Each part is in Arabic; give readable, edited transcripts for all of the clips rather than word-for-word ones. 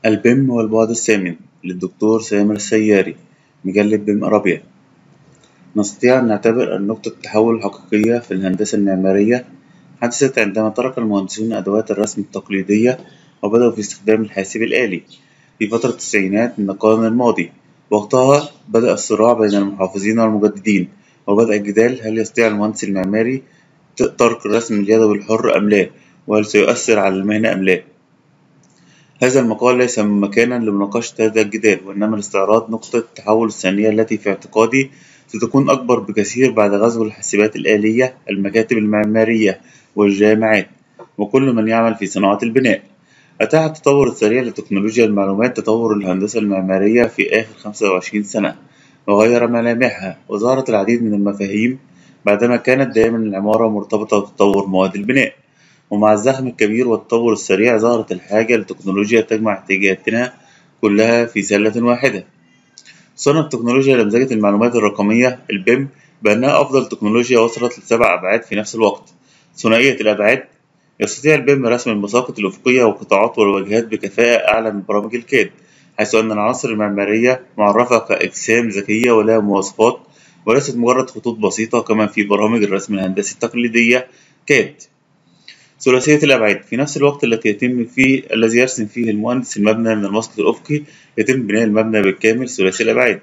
البيم والبعد الثامن للدكتور سامر السياري، مجلة بيم أرابيا. نستطيع أن نعتبر أن نقطة التحول الحقيقية في الهندسة المعمارية حدثت عندما ترك المهندسون أدوات الرسم التقليدية وبدأوا في استخدام الحاسب الآلي في فترة التسعينات من القرن الماضي. وقتها بدأ الصراع بين المحافظين والمجددين، وبدأ الجدال: هل يستطيع المهندس المعماري ترك الرسم اليدوي الحر أم لا؟ وهل سيؤثر على المهنة أم لا؟ هذا المقال ليس مكانا لمناقشة هذا الجدال، وإنما لاستعراض نقطة التحول الثانية التي في اعتقادي ستكون أكبر بكثير بعد غزو الحاسبات الآلية المكاتب المعمارية والجامعات وكل من يعمل في صناعة البناء. أتاح التطور السريع لتكنولوجيا المعلومات تطور الهندسة المعمارية في آخر 25 سنة، وغير ملامحها، وظهرت العديد من المفاهيم بعدما كانت دائما العمارة مرتبطة بتطور مواد البناء. ومع الزخم الكبير والتطور السريع ظهرت الحاجة لتكنولوجيا تجمع احتياجاتنا كلها في سلة واحدة. صنف تكنولوجيا لمزجة المعلومات الرقمية البيم بأنها أفضل تكنولوجيا وصلت لسبع أبعاد في نفس الوقت. ثنائية الأبعاد: يستطيع البيم رسم المساقط الأفقية والقطاعات والواجهات بكفاءة أعلى من برامج الكاد، حيث أن العناصر المعمارية معرفة كأجسام ذكية ولها مواصفات وليست مجرد خطوط بسيطة كما في برامج الرسم الهندسي التقليدية كاد. ثلاثية الأبعاد: في نفس الوقت الذي يرسم فيه المهندس المبنى من المسقط الأفقي، يتم بناء المبنى بالكامل ثلاثي الأبعاد.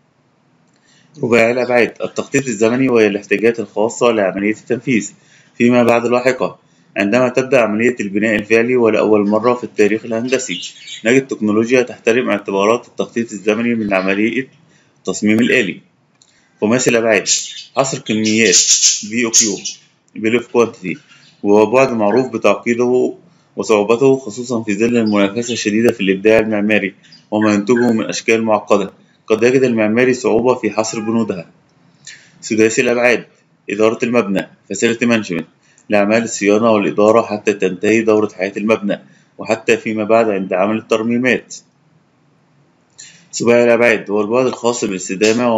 رباعي الأبعاد: التخطيط الزمني وهي الاحتياجات الخاصة لعملية التنفيذ فيما بعد اللاحقة. عندما تبدأ عملية البناء الفعلي ولأول مرة في التاريخ الهندسي، نجد تكنولوجيا تحترم اعتبارات التخطيط الزمني من عملية التصميم الآلي. خماسي الأبعاد: حصر كميات Bill of Quantity، وهو بعد معروف بتعقيده وصعوبته، خصوصا في ظل المنافسة الشديدة في الإبداع المعماري وما ينتجه من أشكال معقدة قد يجد المعماري صعوبة في حصر بنودها. سداسي الأبعاد: إدارة المبنى Facility Management، لأعمال الصيانة والإدارة حتى تنتهي دورة حياة المبنى وحتى فيما بعد عند عمل الترميمات. سباعي الأبعاد هو البعد الخاص بالاستدامة،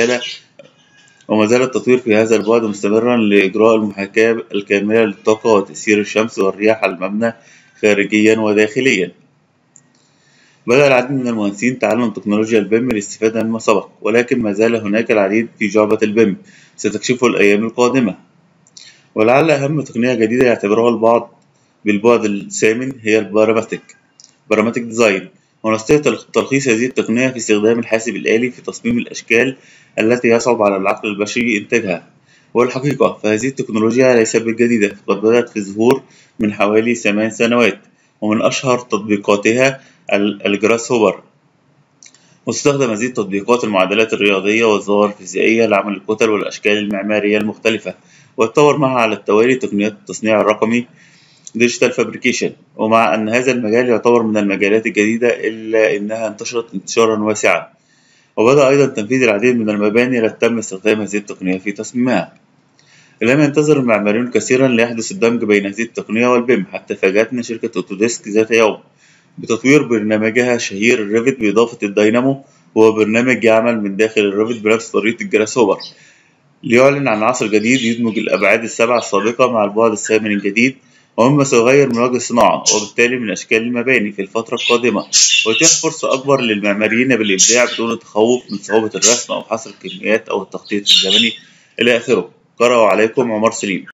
وما زال التطوير في هذا البعد مستمرا لإجراء المحاكاة الكاملة للطاقة وتأثير الشمس والرياح على المبنى خارجيا وداخليا. بدأ العديد من المهندسين تعلم تكنولوجيا البيم للاستفادة مما سبق، ولكن ما زال هناك العديد في جعبة البيم ستكشفه الأيام القادمة. ولعل أهم تقنية جديدة يعتبرها البعض بالبعد الثامن هي البارامتريك ديزاين، ونستطيع تلخيص هذه التقنية في استخدام الحاسب الآلي في تصميم الأشكال التي يصعب على العقل البشري إنتاجها. والحقيقة فهذه التكنولوجيا ليست بالجديدة، فقد بدأت في الظهور من حوالي 8 سنوات، ومن أشهر تطبيقاتها الجراس هوبر. وتستخدم هذه التطبيقات المعادلات الرياضية والظواهر الفيزيائية لعمل الكتل والأشكال المعمارية المختلفة، وتطور معها على التوالي تقنيات التصنيع الرقمي ديجيتال فابريكيشن. ومع أن هذا المجال يعتبر من المجالات الجديدة إلا أنها انتشرت انتشارا واسعا، وبدأ أيضا تنفيذ العديد من المباني التي تم استخدام هذه التقنية في تصميمها. لم ينتظر المعماريون كثيرا ليحدث الدمج بين هذه التقنية والبيم، حتى فاجأتنا شركة أوتوديسك ذات يوم بتطوير برنامجها الشهير الريفت بإضافة الداينامو، وهو برنامج يعمل من داخل الريفت بنفس طريقة الجراس هوبر، ليعلن عن عصر جديد يدمج الأبعاد السبع السابقة مع البعد الثامن الجديد، ومما سيغير من وجه الصناعة وبالتالي من أشكال المباني في الفترة القادمة، ويتيح فرصة أكبر للمعماريين بالإبداع بدون التخوف من صعوبة الرسم أو حصر الكميات أو التخطيط الزمني إلى آخره. قرأ عليكم عمر سليم.